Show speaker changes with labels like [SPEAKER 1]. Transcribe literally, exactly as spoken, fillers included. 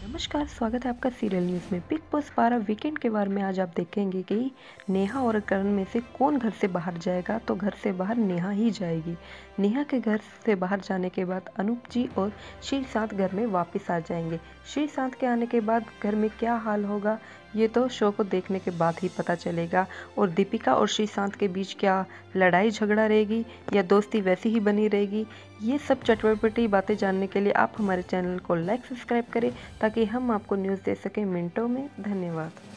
[SPEAKER 1] नमस्कार, स्वागत है आपका सीरियल न्यूज़ में। बिग बॉस बारह वीकेंड के बारे में आज आप देखेंगे कि नेहा और करण में से कौन घर से बाहर जाएगा। तो घर से बाहर नेहा ही जाएगी। नेहा के घर से बाहर जाने के बाद अनूप जी और श्रीशांत घर में वापस आ जाएंगे। श्रीशांत के आने के बाद घर में क्या हाल होगा, ये तो शो को देखने के बाद ही पता चलेगा। और दीपिका और श्रीशांत के बीच क्या लड़ाई झगड़ा रहेगी या दोस्ती वैसी ही बनी रहेगी, ये सब चटपटी बातें जानने के लिए आप हमारे चैनल को लाइक सब्सक्राइब करें ताकि हम आपको न्यूज़ दे सकें मिनटों में। धन्यवाद।